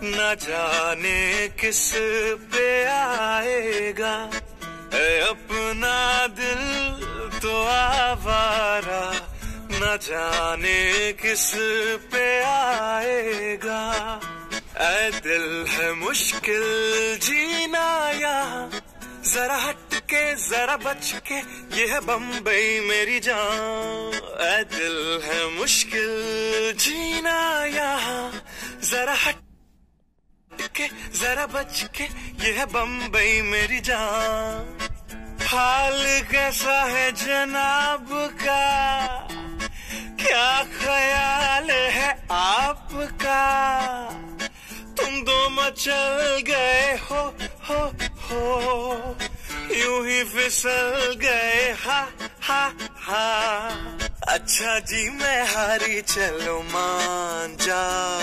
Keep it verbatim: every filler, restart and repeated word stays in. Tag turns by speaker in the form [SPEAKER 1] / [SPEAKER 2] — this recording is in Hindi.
[SPEAKER 1] न जाने किस पे आएगा, ऐ अपना दिल तो आवारा, न जाने किस पे आएगा। ऐ दिल है मुश्किल जीना यहाँ, जरा हट के जरा बच के, ये है बम्बई मेरी जान। ऐ दिल है मुश्किल जीना यहाँ, जरा हट के जरा बच के, ये है बम्बई मेरी जान। हाल कैसा है जनाब का, क्या ख्याल है आपका, तुम दो मचल गए हो हो हो, यूं ही फिसल गए हा हा हा। अच्छा जी मैं हारी, चलो मान जा।